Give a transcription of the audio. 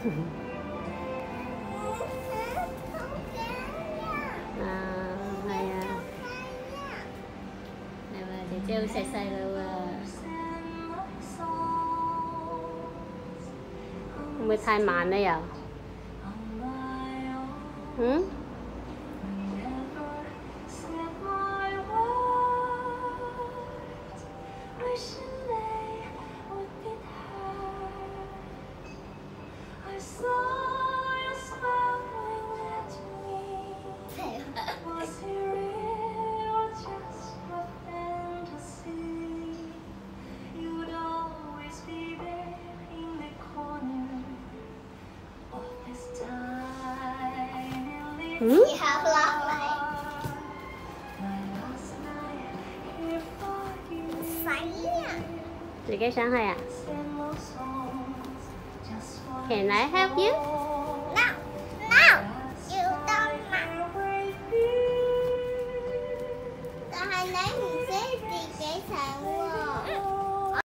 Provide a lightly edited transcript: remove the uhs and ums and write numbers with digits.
Hay à. Này mà để treo xài xài rồi không biết thay màn đây à? Ừ? Ừ? Thì cái sáng hay à? Can I help you? No, no, you don't mind. Hai lấy mình xếp đi cái sàn quá.